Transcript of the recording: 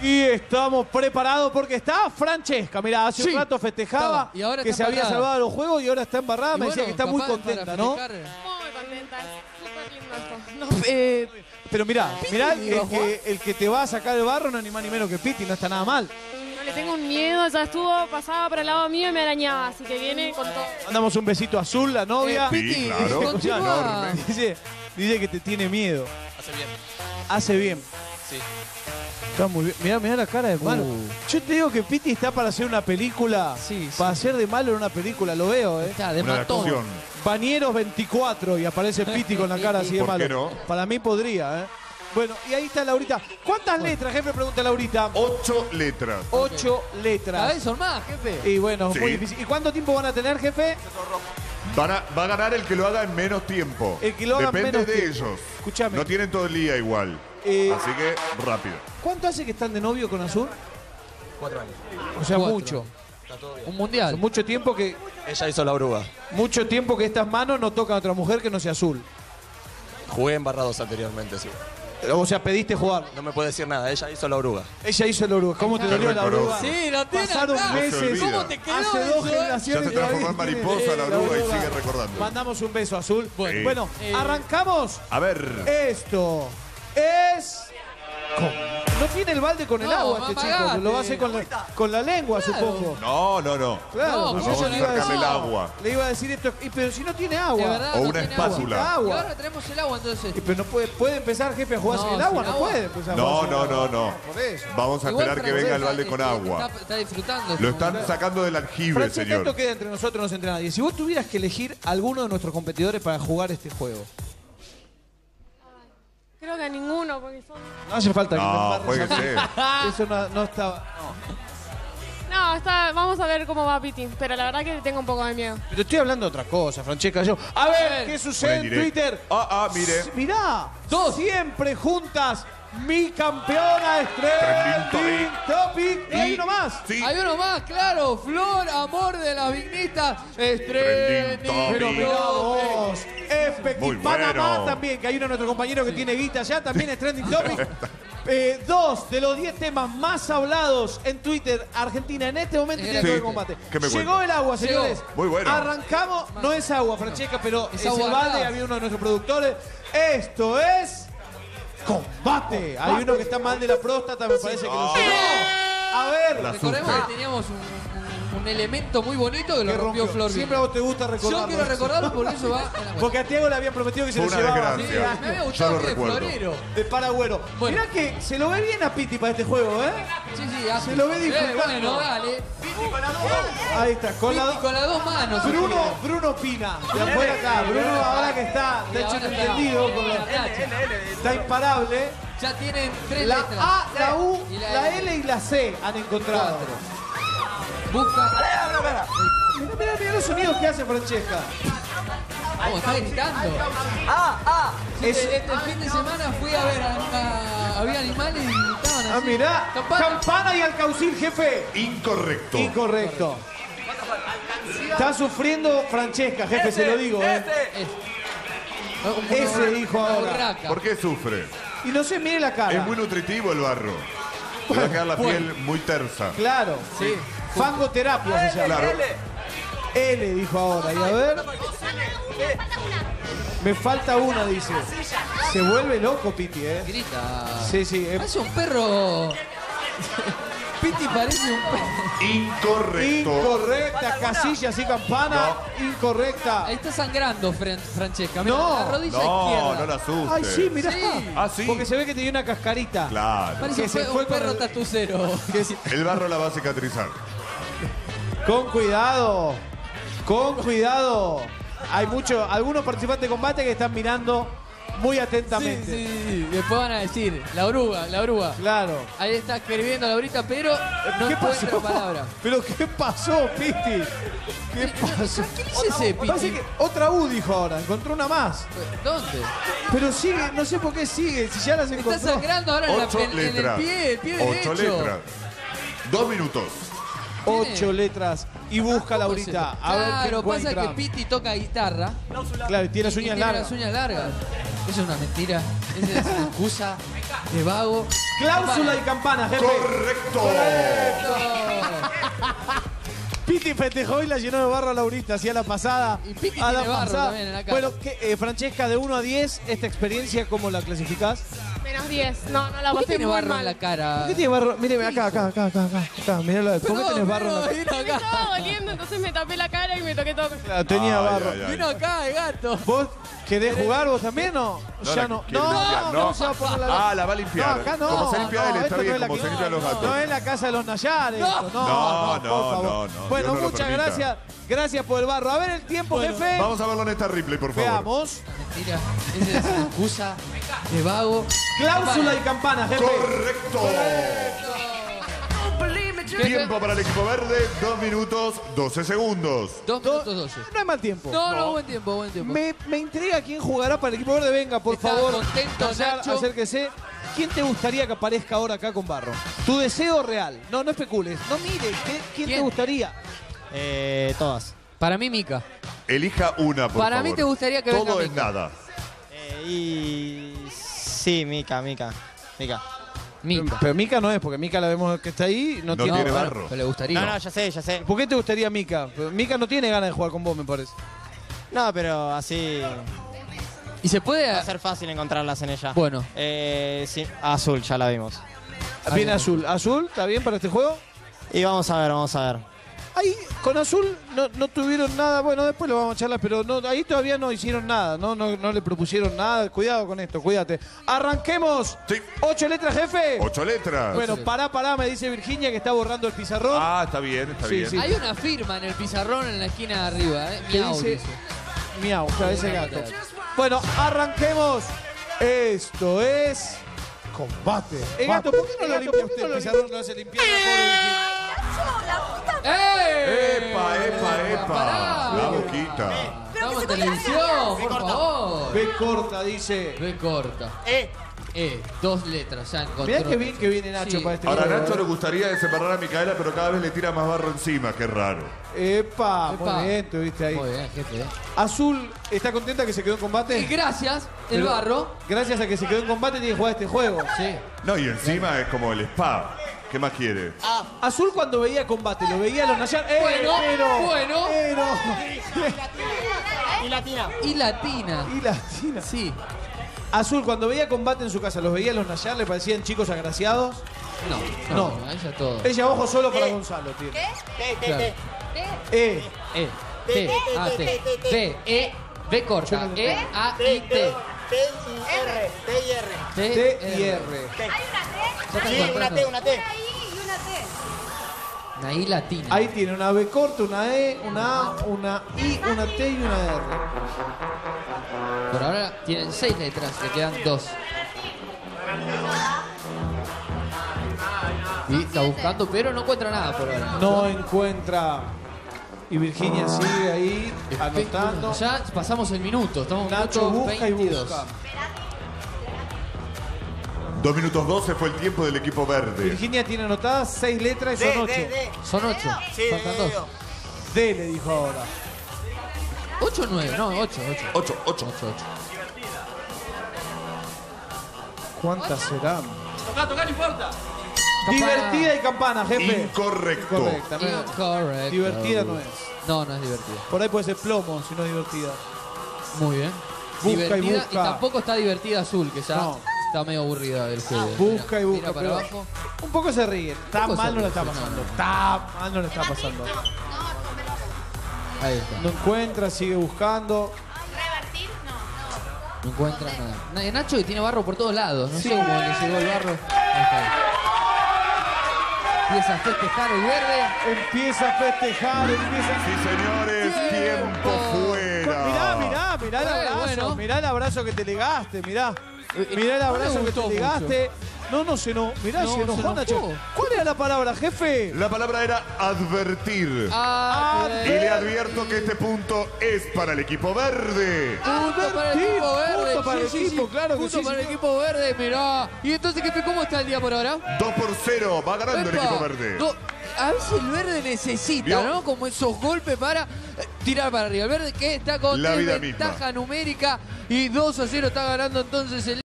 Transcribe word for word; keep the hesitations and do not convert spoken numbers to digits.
Y estamos preparados porque está Francesca. Mirá, hace Sí, un rato festejaba y ahora que está se había embarrada. salvado los juegos y ahora está embarrada. Y Me decía bueno, que está muy capaz contenta, para ¿no? festejar. Muy contenta, es súper lindo esto. No, eh, Pero mirá, mirá el, ¿iba a jugar? que, el que te va a sacar el barro no es ni más ni menos que Piti, no está nada mal. no le tengo un miedo, ya estuvo, pasaba por el lado mío y me arañaba, así que viene con todo. Mandamos un besito a Azul, la novia. Eh, Piti, Sí, claro. continúa. Dice, dice que te tiene miedo. Hace bien. Hace bien. Sí. Está muy bien. Mirá, mirá la cara de malo. Uh. Yo te digo que Piti está para hacer una película. Sí, sí. Para hacer de malo en una película, lo veo, ¿eh? Está de Una matón. acción. Bañeros veinticuatro y aparece Piti con la cara así de ¿Por malo. qué no? Para mí podría, ¿eh? Bueno, y ahí está Laurita. ¿Cuántas letras, jefe? Pregunta Laurita. Ocho letras. Ocho Cada letras. vez son más, jefe. Y bueno, Sí. muy difícil. ¿Y cuánto tiempo van a tener, jefe? Van a- va a ganar el que lo haga en menos tiempo. El que lo haga en Depende menos de tiempo. ellos. Escúchame. No tienen todo el día igual. Eh, Así que rápido. ¿Cuánto hace que están de novio con Azul? Cuatro años. O sea, Cuatro. mucho. Está todo bien. Un mundial. Hace mucho tiempo que Ella hizo la oruga. mucho tiempo que estas manos no tocan a otra mujer que no sea Azul. Jugué en Barrados anteriormente, sí. O sea, pediste jugar. No me puede decir nada, ella hizo la oruga. Ella hizo el oruga. ¿Cómo te Te dolió la reconozco. oruga? Sí, lo tiene Pasaron acá. No se meses. olvida. ¿Cómo te quedó Hace dos eso, eh? generaciones. Ya se transformó en todavía mariposa tiene la oruga y sigue recordando. Mandamos un beso, Azul. Bueno, Sí. Bueno, Eh, arrancamos. A ver. Esto es... No tiene el balde con el No, agua este chico. apagate. Lo va a hacer con la, con la lengua, Claro. supongo. No, no, no. Claro, No, pues vamos yo a le iba a sacarle decir, el agua. Le iba a decir esto. Y, pero si no tiene agua. De verdad, O no una tiene espátula. agua. Agua. Y ahora tenemos el agua, entonces. Y, pero no puede, puede empezar, jefe, a jugar No, sin el agua. sin No agua. puede empezar a No, jugar sin no, el no, agua. no. Por eso. Vamos a Igual esperar que venga el Francesca, balde con este, agua. Está, está disfrutando. Lo este están sacando del aljibe, Francesca, señor. esto queda entre nosotros, no se entre nadie. Si vos tuvieras que elegir alguno de nuestros competidores para jugar este juego, Creo que a ninguno, porque son... no hace falta que me No, embarres a mí. jueguese. Eso no, no estaba. No. No, está, vamos a ver cómo va Piti, pero la verdad que le tengo un poco de miedo. Pero estoy hablando de otra cosa, Francesca. Yo. A ver, ¿qué sucede en Una indirecta. Twitter? Ah, ah, mire. Mirá, Dos. siempre juntas. Mi campeona es Trending Topic. Y hay uno más. Sí. Hay uno más, claro. Flor, amor de las vignistas. Estrella. Trending Topic. Pero mirá vos. Muy Efectivamente. Panamá bueno. también, que hay uno de nuestros compañeros que tiene guita ya, también es Trending Topic. Eh, dos de los diez temas más hablados en Twitter, Argentina en este momento tiene Sí. que ver con combate. ¿Qué me Llegó cuenta? el agua, señores. Muy bueno. Arrancamos, no es agua, Francesca, pero Es es, el agua balde, gas. había uno de nuestros productores. Esto es combate. Hay uno que está mal de la próstata, me parece que lo Oh. llegó. A ver, La Recordemos sufre. que teníamos un, un- un elemento muy bonito que lo que rompió rompió. Flor. Siempre a vos te gusta recordarlo. Yo quiero recordarlo porque eso va en la Porque a Tiago le habían prometido que se Fue lo una llevaba. desgracia. Sí, Me había Ya gustado lo que de recuerdo. florero. de Paragüero. Bueno. Mirá que se lo ve bien a Piti para este juego, ¿eh? Sí, sí, hace. Se lo ve Eh, disfrutando. bueno, dale. Ahí está, con la Piti con las dos manos. Bruno, Bruno Pina, de afuera acá. Bruno ahora que está, Y de hecho ahora está- entendido, con la- está imparable. Ya tienen tres La letras. A, la U, Y la L y la C han encontrado. Cuatro. Busca. Mirá, mirá, mirá los sonidos que hace Francesca. ¿Cómo está gritando? Es- Este, este fin de semana fui a ver, a, a- había animales y gritaban así. Ah, mirá, Campana. campana y alcaucil, jefe. Incorrecto. Incorrecto. Está sufriendo Francesca, jefe, se lo digo, ¿eh? Un- Ese una- dijo una ahora. urraca. ¿Por qué sufre? Y no se mire la cara. Es muy nutritivo el barro. Le va a quedar la piel muy tersa. Claro. Sí. Fangoterapia se llama. Claro. L dijo ahora. Y a ver. Me falta una, dice. Se vuelve loco, Piti, ¿eh? Grita. Sí, sí. eh. Parece un perro. Piti parece un perro. Incorrecto. Incorrecta. Casillas y campana. Incorrecta. Ahí está sangrando, Fran- Francesca. Mira, No. la rodilla No, izquierda. no la asuste. Ay, sí, mirá. Sí. Ah, sí. Porque se ve que tenía una cascarita. Claro. Parece que un, se pe- fue un con perro el- tatucero. Que sí. El barro la va a cicatrizar. Con cuidado. Con cuidado. Hay muchos, algunos participantes de combate que están mirando muy Sí, atentamente. sí, sí. Después van a decir, la oruga, la oruga. Claro. Ahí está escribiendo Laurita, pero no ¿Qué encuentra pasó? palabra. ¿Pero qué pasó, Piti? ¿Qué pasó? ¿Qué dice ese Parece Piti? que otra U dijo ahora, encontró una más. ¿Dónde? Pero sigue, no sé por qué sigue, si ya las Está encontró. sangrando ahora en, la- Ocho en- en el letras. pie, el pie Ocho derecho. letras. Dos minutos. Ocho letras y busca Laurita. A ver qué Claro, pasa encuentra. que Piti toca Claro, y tiene las y uñas tiene largas. las uñas largas. Eso es una mentira. Esa es una excusa. de vago. Cláusula y campana, jefe. Correcto. Piti festejó y la llenó de barro a Laurita, hacía la pasada. Y Piti a la tiene barro pasada. también en la cara. Bueno, ¿qué, eh, Francesca, de uno a diez, esta experiencia, ¿cómo la clasificás? Menos diez. No, no la ¿Por qué pasé tiene muy barro mal. en la cara? ¿Por qué tiene barro? Míreme acá, acá, acá, acá, acá. acá míralo. ¿Por qué tenés barro en la cara? Vino Me acá. estaba doliendo, entonces me tapé la cara y me toqué todo. Claro, tenía Ay, barro. ay, ay. Vino acá, el gato. ¿Vos querés jugar vos también o No, ya la no? quiere No, limpiar, no, no. no se va a poner la... Ah, la va a limpiar. No, acá no. Como se limpia no, él, está esto no bien, es la como que- se limpian los gatos. No es la casa de los Nayares. No. esto, No, No, no, no, por favor. no, no, Bueno, Dios no lo muchas permita. gracias. Gracias por el barro. A ver el tiempo, Bueno, jefe. Vamos a verlo en esta replay, por favor. Veamos. Mentira. Esa es una excusa de vago. Cláusula y campana, jefe. Correcto. Jefe, Tiempo para el equipo verde, dos minutos, doce segundos. dos minutos doce. No hay mal tiempo. No, no, buen tiempo, buen tiempo. Me, me intriga quién jugará para el equipo verde. Venga, por Está favor. contento, Nazar, Nacho. acérquese. ¿Quién te gustaría que aparezca ahora acá con barro? Tu deseo real. No, no especules. No mire. ¿qué- ¿Quién, te ¿Quién? gustaría? Eh, todas. Para mí, Mica. Elija una, por Para favor. mí te gustaría que venga Todo es Mica. nada. Eh, y sí, Mica, Mica, Mica. Mica. Pero Mica no es, porque Mica la vemos que está ahí. No, No tiene. tiene bueno, barro. Pero le gustaría. No, no, ya sé, ya sé. ¿Por qué te gustaría Mica? Mica no tiene ganas de jugar con vos, me parece. No, pero así ¿Y se puede? va a ser fácil encontrarlas en ella. Bueno. Eh, sí, azul, ya la vimos. Viene azul. ¿Azul? ¿Está bien para este juego? Y vamos a ver, vamos a ver. Ahí, con azul no, no tuvieron nada. Bueno, después lo vamos a charlar, pero no, ahí todavía no hicieron nada. No, no, no le propusieron nada. Cuidado con esto, cuídate. Arranquemos. Sí. ¿Ocho letras, jefe? Ocho letras. Bueno, pará, pará, me dice Virginia que está borrando el pizarrón. Ah, está bien, está Sí, bien. sí. Hay una firma en el pizarrón en la esquina de arriba, ¿eh? que Miau, dice dice. miau, claro, ese gato. Bueno, arranquemos. Esto es combate. El gato, ¿por qué no lo limpia usted el pizarrón? No hace limpiar la pobre Virginia. ¡Eh! Epa, epa, epa. Pará. La boquita. Estamos en televisión, por favor. B corta, dice. B corta. Eh, E, dos letras, ya encontró. Mirá qué bien que viene Nacho Sí. para este Ahora, juego. Nacho le gustaría desembarrar a Micaela, pero cada vez le tira más barro encima. Qué raro. Epa, Epa. muy bien, tuviste ahí. Muy bien, jefe. ¿eh? Azul, ¿está contenta que se quedó en Y combate? gracias, el Pero barro. Gracias a que se quedó en combate tiene que jugar este juego. Sí. No, y encima es como el spa. ¿Qué más quiere? Azul cuando veía combate, lo veía a los Nayares. ¡Eh, Bueno, pero! bueno. Pero. y latina. Y latina. Y Latina. Sí. Azul cuando veía combate en su casa, ¿los veía a los Nayares? ¿Le parecían chicos agraciados? No, No. no, ahí ya todo. Ella ojo solo para Gonzalo, tiene. Claro. Eh. E, T, A, T, B, E, B corta, E, A, I, T. T y R, T y R. T y R. Ya está Sí, una encontrando. T, una T. Una I latina. Ahí tiene una B corta, una E, una A, una I, una T y una R. Por ahora tienen seis letras, le quedan dos. Y está buscando, pero no encuentra nada por ahora. No encuentra. Y Virginia sigue ahí anotando. Ya pasamos el minuto, estamos en Nacho minuto busca y veintidós. busca. Dos minutos doce fue el tiempo del equipo verde. Virginia tiene anotadas seis letras y D, son D, ocho. D. Son ocho. Sí, Faltan D, dos. D. D le dijo ahora. Ocho o nueve, no, ocho, ocho. Ocho, ocho. Ocho, ocho. ¿Cuántas serán? Toca, toca, no importa. Divertida y campana, jefe. Incorrecto. Correcta, no es- Incorrecto. Divertida no es. No, no es divertida. Por ahí puede ser plomo si no es divertida. Muy bien. Busca y divertida busca. tampoco está divertida Azul, que ya No. está medio aburrida del juego. Busca y Mira, busca. mira para pero abajo. un poco se ríe. Tan poco mal se no le ríe, está sí, no, pasando. no. Tan mal no le está pasando. Ahí está. No encuentra, sigue buscando. No encuentra nada. Na- Nacho que tiene barro por todos lados. No sé cómo le llegó el barro. Ahí está. Empieza a festejar el verde. Empieza a festejar, empieza a... Sí, señores, tiempo fuera. Mirá, mirá, mirá el Eh, abrazo, bueno. mirá el abrazo que te legaste, mirá. Mirá el no me abrazo que gustó te legaste. No, no se no. Mirá, No, se se enojó enojó. Nacho. ¿Cuál era la palabra, jefe? La palabra era advertir. Ah, Y le advierto que este punto es para el equipo verde. Punto para el Advertir, equipo verde. punto para el Sí, sí, equipo, sí. claro que Punto sí, para el señor. equipo verde, mirá. Y entonces, ¿qué, ¿cómo está el día por ahora? dos por cero. Va ganando el Epa. equipo verde. No, a veces el verde necesita, ¿Vio? ¿no? Como esos golpes para eh, tirar para arriba. El verde que está con La vida desventaja misma. numérica y dos a cero está ganando entonces el